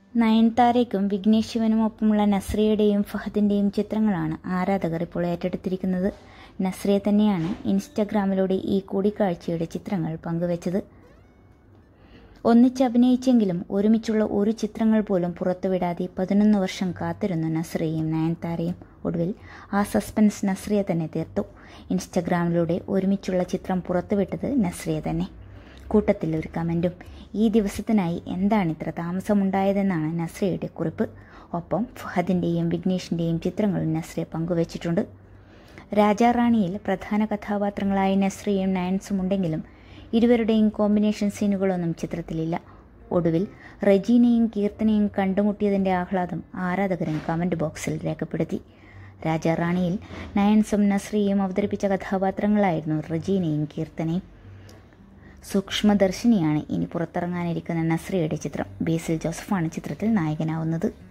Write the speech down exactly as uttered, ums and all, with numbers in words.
നയൻതാരയ്ക്കും വിഘ്നേഷ് ശിവനുമൊപ്പമുള്ള നസ്രിയയുടെയും ഫഹദിൻ്റെയും ചിത്രങ്ങളാണ് ആരാധകർ ഇപ്പോൾ ഏറ്റെടുത്തിരിക്കുന്നത്. നസ്രിയ തന്നെയാണ് ഇൻസ്റ്റഗ്രാമിലൂടെ ഈ കൂടിക്കാഴ്ചയുടെ ചിത്രങ്ങൾ പങ്കുവച്ചത്. ഒന്നിച്ച് അഭിനയിച്ചെങ്കിലും ഒരുമിച്ചുള്ള ഒരു ചിത്രങ്ങൾ പോലും പുറത്തുവിടാതെ പതിനൊന്ന് വർഷം കാത്തിരുന്നു നസ്രിയയും നയൻതാരയും. ഒടുവിൽ ആ സസ്പെൻസ് നസ്രിയ തന്നെ തീർത്തു. ഇൻസ്റ്റഗ്രാമിലൂടെ ഒരുമിച്ചുള്ള ചിത്രം പുറത്തുവിട്ടത് നസ്രിയ തന്നെ. കൂട്ടത്തിൽ ഒരു കമൻറ്റും. ഈ ദിവസത്തിനായി എന്താണിത്ര താമസമുണ്ടായതെന്നാണ് നസ്രിയയുടെ കുറിപ്പ്. ഒപ്പം ഫഹദിൻ്റെയും വിഘ്നേഷിൻ്റെയും ചിത്രങ്ങളും നസ്രിയ പങ്കുവച്ചിട്ടുണ്ട്. രാജാറാണിയിൽ പ്രധാന കഥാപാത്രങ്ങളായ നസ്രിയയും നയൻസും ഉണ്ടെങ്കിലും ഇരുവരുടെയും കോമ്പിനേഷൻ സീനുകളൊന്നും ചിത്രത്തിലില്ല. ഒടുവിൽ റെജീനയും കീർത്തനയും കണ്ടുമുട്ടിയതിൻ്റെ ആഹ്ലാദം ആരാധകരും കമൻറ്റ് ബോക്സിൽ രേഖപ്പെടുത്തി. രാജാറാണിയിൽ നയൻസും നസ്രിയയും അവതരിപ്പിച്ച കഥാപാത്രങ്ങളായിരുന്നു റെജീനയും കീർത്തനയും. സൂക്ഷ്മദർശിനിയാണ് ഇനി പുറത്തിറങ്ങാനിരിക്കുന്ന നസ്രിയയുടെ ചിത്രം. ബേസിൽ ജോസഫാണ് ചിത്രത്തിൽ നായകനാവുന്നത്.